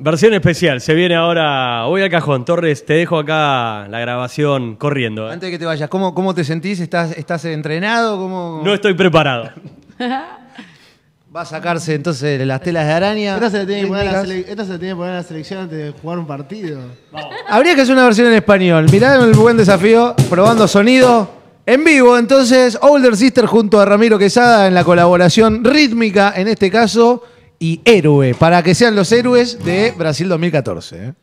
versión especial. Se viene ahora. Voy al cajón. Torres, te dejo acá la grabación corriendo. Antes de que te vayas, ¿cómo te sentís? ¿Estás entrenado? No estoy preparado. Va a sacarse entonces las telas de araña. Esta se la tiene que poner a la selección antes de jugar un partido. Habría que hacer una versión en español. Mirá el buen desafío, probando sonido en vivo. Entonces, Older Sister junto a Ramiro Quesada en la colaboración rítmica, en este caso, y Héroe, para que sean los héroes de Brasil 2014.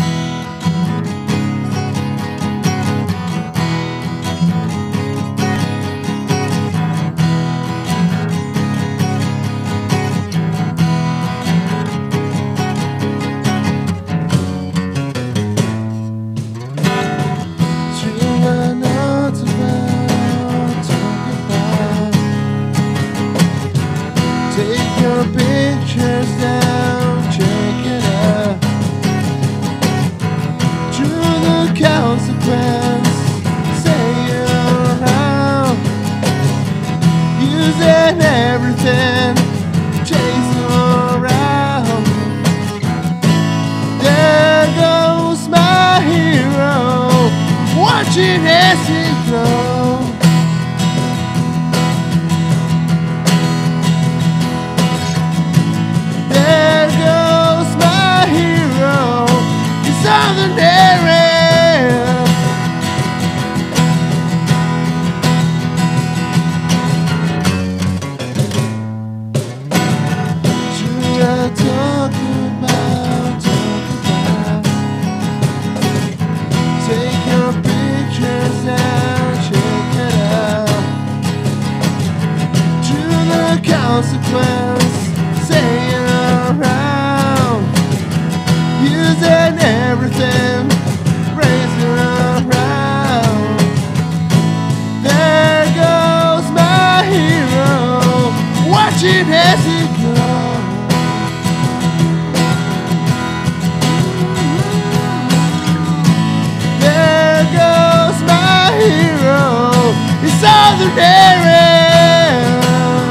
Everything, chasing around. There goes my hero, watching as he grows. There goes my hero, he's on the narrative. Talk about. Take your pictures and check it out. To the consequence, say it around. Using everything, raise it around. There goes my hero, watching as he goes. Hero, it's all the narrative.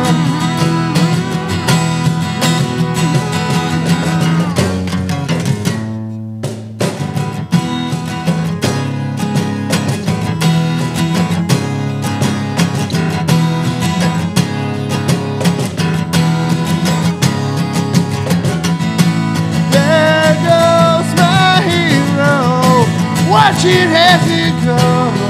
There goes my hero, watching as he goes.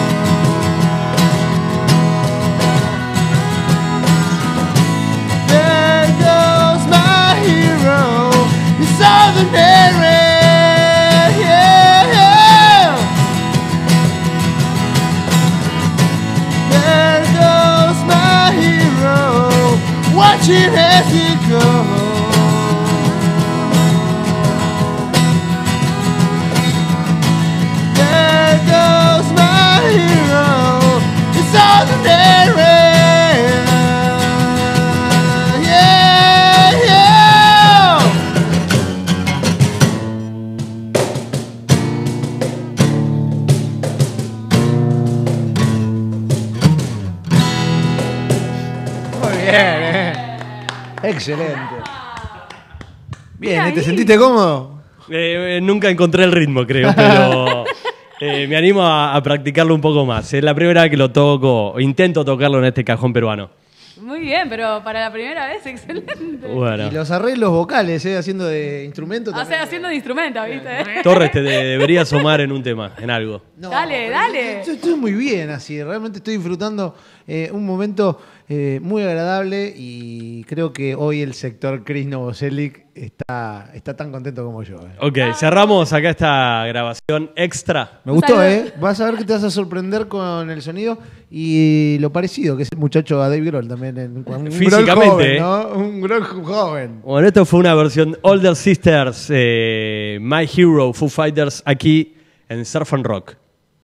Southern area, yeah. There goes my hero, watching as he goes. There goes my hero, it's Southern area. Excelente. Bien, ¿te sentiste cómodo? Nunca encontré el ritmo, creo, pero me animo a practicarlo un poco más. Es la primera vez que lo toco, intento tocarlo en este cajón peruano. Muy bien, pero para la primera vez, excelente. Bueno. Y los arreglos vocales, haciendo de instrumento. O sea, haciendo de instrumento, ¿viste? Torres, te debería asomar en un tema, en algo. No, dale. Estoy muy bien así, realmente estoy disfrutando un momento muy agradable y creo que hoy el sector Chris Novoselic está tan contento como yo. Ok, cerramos acá esta grabación extra. Me gustó, Vas a ver que te vas a sorprender con el sonido y lo parecido que es el muchacho a Dave Grohl también. Un físicamente, Grohl joven, ¿no? Un Grohl joven. Bueno, esto fue una versión Older Sisters, My Hero, Foo Fighters, aquí en Surf and Rock.